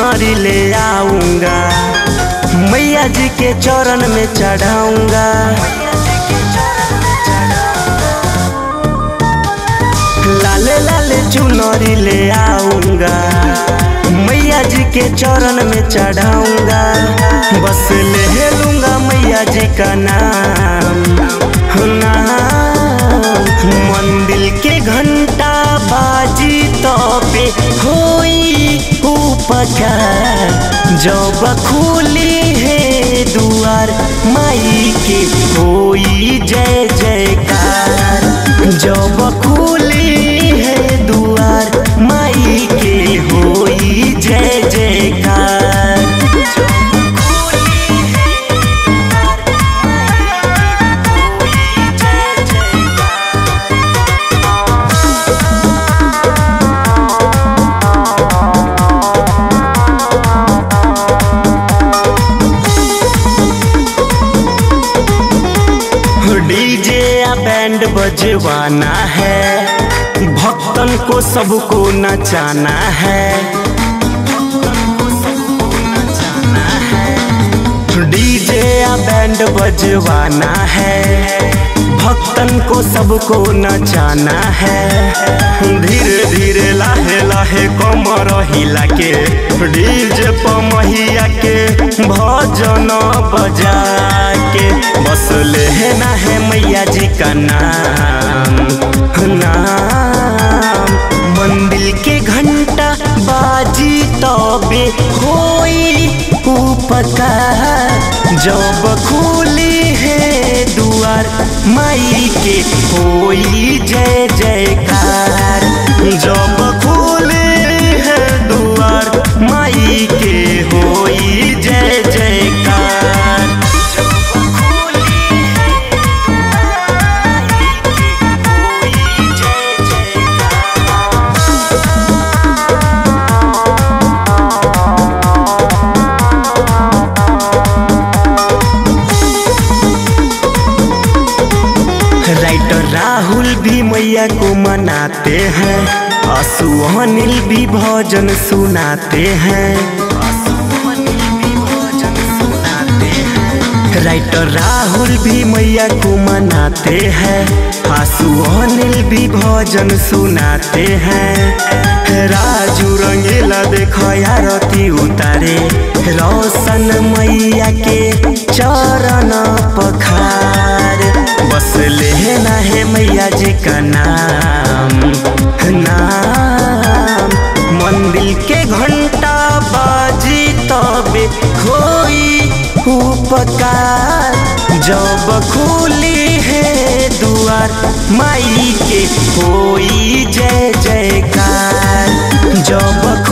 चुनरी ले आऊंगा, मैया जी के चरण में चढ़ाऊंगा। लाले लाले चुनरी ले आऊंगा, मैया जी के चरण में चढ़ाऊंगा। बस ले लूंगा मैया जी का नाम, मंदिर के घंटा बाजी तो पे होई उपकार, जब खुली है दुआर माई के होई जय जयकार। जब खुली है दुआर माई के होई जय जयकार। डीजे या बैंड बजवाना है, भक्तन को सबको नचाना है। डीजे या बैंड बजवाना है, भक्तन को सबको नचाना है। धीरे धीरे लाहे लाहे कमर हिला के, डीजे पर मैया के भजन बजा के। बस लेना है मैया जी का नाम, मंदिर के घंटा बाजी तबे होई उपकार, जब खुली है दुआर माई के होई जय जयकार। जब खुली है दुआर माई के होई जय जयकार। राइटर राहुल भी मैया को मनाते हैं, आंसू अनिल भी भजन सुनाते हैं। राइटर राहुल भी मैया को मनाते हैं, आंसू अनिल भी भजन सुनाते हैं। राजू रंगीला देखो आरती उतारे, रोशन मैया के चरण पखार। बस लेना है मैया जी का नाम, मंदिर के घंटा बाजी तबे होई उपकार, जब खुली है दुआर माई के होई जय जयकार। जब